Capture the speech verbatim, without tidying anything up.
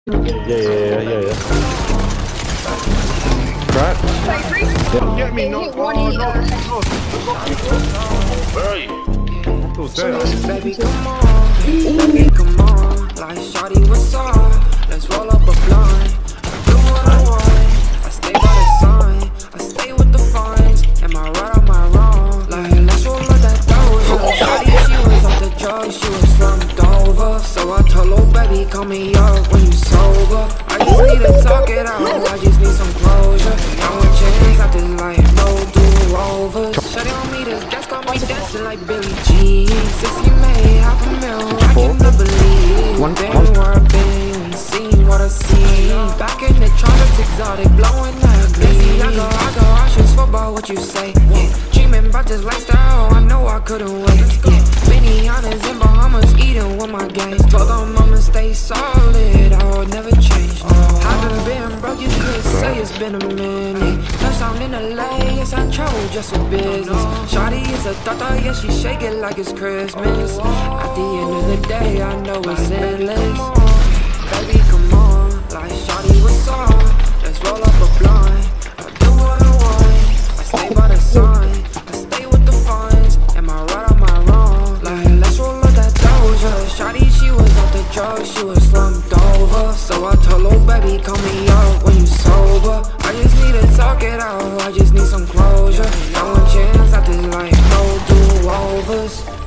Yeah, yeah, yeah, yeah, yeah. Crack. Yeah. Get me, no, oh, no, no. Where are you? I'm still there. Baby, come on, baby, come on. Like shawty, what's up? Let's roll up a blunt. I do what I want. I stay by the sign. I stay with the fines. Am I right or am I wrong? Like, let's roll up that doja. Shawty, she was off the drugs. She was slumped over. So I told her, baby, call me up when you sober. I just need to talk it out. I just need some closure. I want chance out this life. No do-overs. Shawty on me, this gas got me dancing like Billie Jean. Sixty made half a mil, I cannot believe. One, Been one. where I've been, you ain't seen what I've seen. Back in the tropics, exotic, blowing that busy. I go, I go, I should swap about what you say. Yeah, dreaming about this lifestyle, I know I couldn't wait. Yeah, Benihana's in Bahamas, eating with my gangs. Told them I'ma stay solid, I would never change. Haven't been broke, you could say it's been a minute. Touchdown in L A, yes I travel just for business. Shawty is a thought, yeah she shake it like it's Christmas. At the end of the day, I know it's endless. Baby, come on, like shawty, what's up? Let's roll up a blunt. I do what I want. I stay by the sign. I stay with the fines. Am I right or am I wrong? Like, let's roll up that doja. Shawty, she was off the drugs. She was slumped over. So I told her, baby, call me up when you sober. I just need to talk it out. I just need some closure. I want chance out this life. No do-overs.